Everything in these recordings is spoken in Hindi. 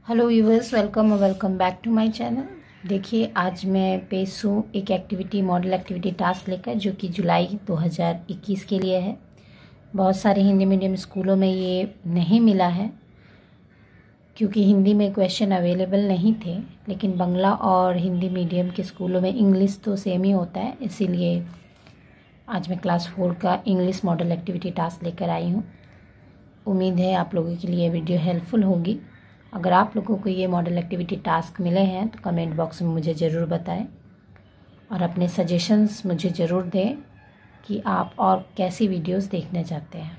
Hello viewers, welcome back to my channel. देखिए, आज मैं पेश हूँ एक एक्टिविटी मॉडल एक्टिविटी टास्क लेकर, जो कि जुलाई 2021 के लिए है। बहुत सारे हिंदी मीडियम स्कूलों में ये नहीं मिला है क्योंकि हिंदी में क्वेश्चन अवेलेबल नहीं थे, लेकिन बांग्ला और हिंदी मीडियम के स्कूलों में इंग्लिश तो सेम ही होता है। इसीलिए आज मैं क्लास 4 का इंग्लिश मॉडल एक्टिविटी टास्क लेकर आई हूँ। उम्मीद है आप लोगों के लिए वीडियो हेल्पफुल होगी। अगर आप लोगों को ये मॉडल एक्टिविटी टास्क मिले हैं तो कमेंट बॉक्स में मुझे ज़रूर बताएं और अपने सजेशंस मुझे ज़रूर दें कि आप और कैसी वीडियोस देखना चाहते हैं।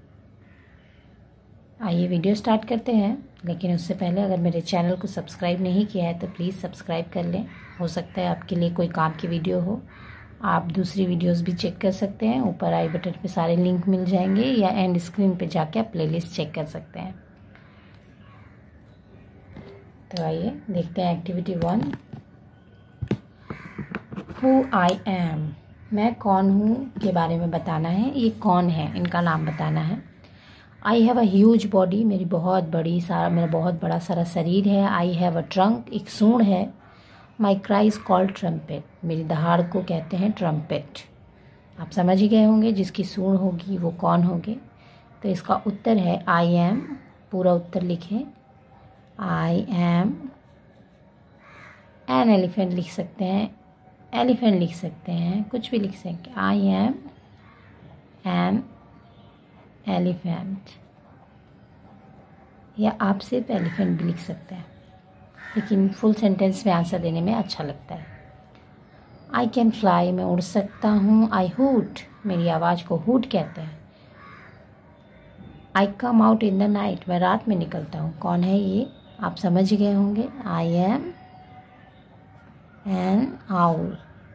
आइए वीडियो स्टार्ट करते हैं, लेकिन उससे पहले अगर मेरे चैनल को सब्सक्राइब नहीं किया है तो प्लीज़ सब्सक्राइब कर लें। हो सकता है आपके लिए कोई काम की वीडियो हो। आप दूसरी वीडियोस भी चेक कर सकते हैं। ऊपर आई बटन पे सारे लिंक मिल जाएंगे या एंड स्क्रीन पे जाके आप प्लेलिस्ट चेक कर सकते हैं। तो आइए देखते हैं एक्टिविटी 1। हु आई एम, मैं कौन हूँ के बारे में बताना है। ये कौन है, इनका नाम बताना है। I have a huge body, मेरा बहुत बड़ा सारा शरीर है। आई हैव अ ट्रंक, एक सूंड है। My cry is called trumpet, मेरी दहाड़ को कहते हैं ट्रम्पेट। आप समझ ही गए होंगे जिसकी सूंड होगी वो कौन होगी। तो इसका उत्तर है आई एम। पूरा उत्तर लिखें। आई एम एन एलिफेंट लिख सकते हैं, एलिफेंट लिख सकते हैं, कुछ भी लिख सकते हैं। आई एम एन एलिफेंट, या आप सिर्फ एलिफेंट भी लिख सकते हैं, लेकिन फुल सेंटेंस में आंसर देने में अच्छा लगता है। आई कैन फ्लाई, मैं उड़ सकता हूँ। आई हूट, मेरी आवाज़ को हूट कहते हैं। I come out in the night, मैं रात में निकलता हूँ। कौन है ये, आप समझ गए होंगे। I am an owl,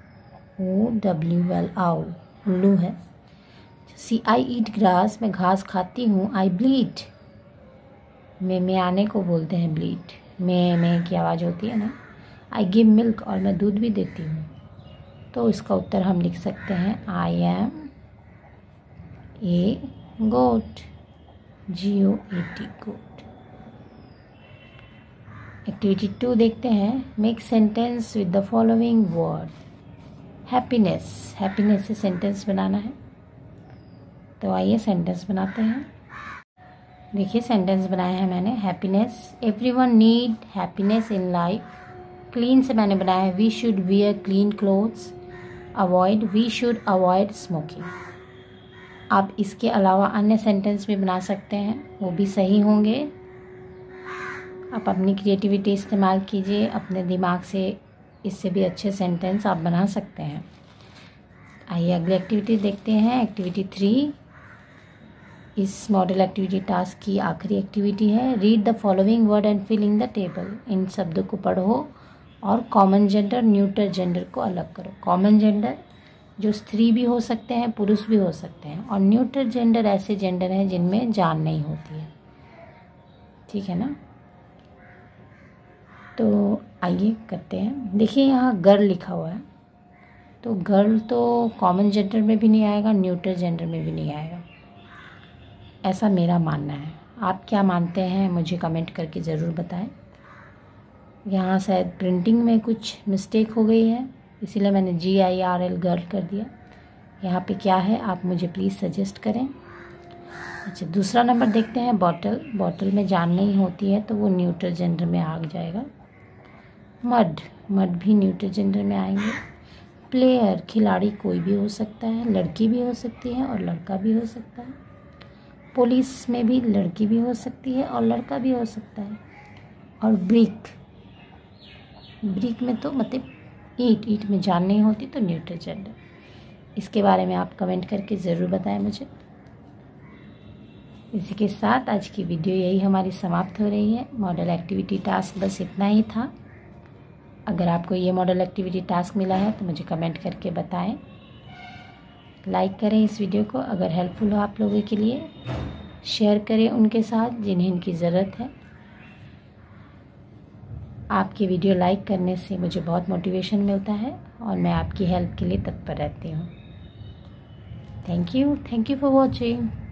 OWL, owl उल्लू है। सी आई ईट ग्रास, मैं घास खाती हूँ। आई ब्लीड, में आने को बोलते हैं ब्लीड, में की आवाज़ होती है ना। आई गिव मिल्क, और मैं दूध भी देती हूँ। तो इसका उत्तर हम लिख सकते हैं I am a goat, GOAT, goat. Activity 2 देखते हैं। Make sentence with the following word. Happiness, happiness से सेंटेंस बनाना है। तो आइए सेंटेंस बनाते हैं। देखिए सेंटेंस बनाया है मैंने। Happiness, everyone need happiness in life. Clean से मैंने बनाया है we should wear clean clothes. Avoid, we should avoid smoking. आप इसके अलावा अन्य सेंटेंस भी बना सकते हैं, वो भी सही होंगे। आप अपनी क्रिएटिविटी इस्तेमाल कीजिए, अपने दिमाग से इससे भी अच्छे सेंटेंस आप बना सकते हैं। आइए अगली एक्टिविटी देखते हैं। एक्टिविटी 3 इस मॉडल एक्टिविटी टास्क की आखिरी एक्टिविटी है। Read the following word and fill in the table. इन शब्दों को पढ़ो और कॉमन जेंडर न्यूट्रल जेंडर को अलग करो। कॉमन जेंडर जो स्त्री भी हो सकते हैं, पुरुष भी हो सकते हैं, और न्यूट्रल जेंडर ऐसे जेंडर हैं जिनमें जान नहीं होती है। ठीक है ना। तो आइए करते हैं। देखिए यहाँ गर्ल लिखा हुआ है, तो गर्ल तो कॉमन जेंडर में भी नहीं आएगा, न्यूट्रल जेंडर में भी नहीं आएगा, ऐसा मेरा मानना है। आप क्या मानते हैं मुझे कमेंट करके ज़रूर बताएं। यहाँ शायद प्रिंटिंग में कुछ मिस्टेक हो गई है, इसीलिए मैंने GIRL गर्ल कर दिया। यहाँ पे क्या है आप मुझे प्लीज़ सजेस्ट करें। अच्छा, दूसरा नंबर देखते हैं। बॉटल, बॉटल में जान नहीं होती है तो वो न्यूट्रल जेंडर में आ जाएगा। मड, मड भी न्यूट्रल जेंडर में आएंगे। प्लेयर, खिलाड़ी कोई भी हो सकता है, लड़की भी हो सकती है और लड़का भी हो सकता है। पुलिस में भी लड़की भी हो सकती है और लड़का भी हो सकता है। और ब्रिक, ब्रिक में तो मतलब ईट, ईट में जान नहीं होती तो न्यूट्रल जेंडर। इसके बारे में आप कमेंट करके ज़रूर बताएं मुझे। इसी के साथ आज की वीडियो यही हमारी समाप्त हो रही है। मॉडल एक्टिविटी टास्क बस इतना ही था। अगर आपको ये मॉडल एक्टिविटी टास्क मिला है तो मुझे कमेंट करके बताएं। लाइक करें इस वीडियो को अगर हेल्पफुल हो आप लोगों के लिए। शेयर करें उनके साथ जिन्हें इनकी ज़रूरत है। आपकी वीडियो लाइक करने से मुझे बहुत मोटिवेशन मिलता है और मैं आपकी हेल्प के लिए तत्पर रहती हूँ। Thank you for watching.